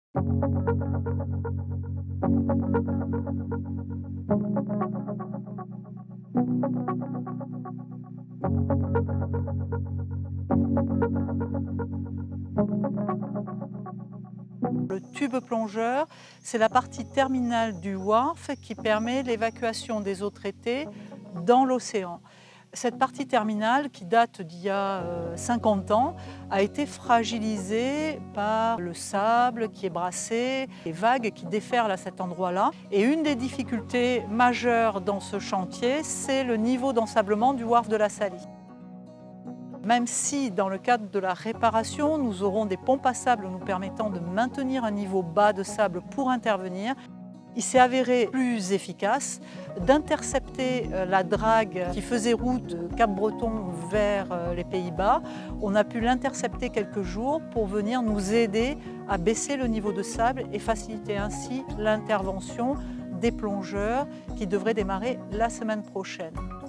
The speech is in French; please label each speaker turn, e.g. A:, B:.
A: Le tube plongeur, c'est la partie terminale du wharf qui permet l'évacuation des eaux traitées dans l'océan. Cette partie terminale, qui date d'il y a 50 ans, a été fragilisée par le sable qui est brassé, les vagues qui déferlent à cet endroit-là. Et une des difficultés majeures dans ce chantier, c'est le niveau d'ensablement du wharf de la Saly. Même si, dans le cadre de la réparation, nous aurons des pompes à sable nous permettant de maintenir un niveau bas de sable pour intervenir, il s'est avéré plus efficace d'intercepter la drague qui faisait route de Cap-Breton vers les Pays-Bas. On a pu l'intercepter quelques jours pour venir nous aider à baisser le niveau de sable et faciliter ainsi l'intervention des plongeurs qui devraient démarrer la semaine prochaine.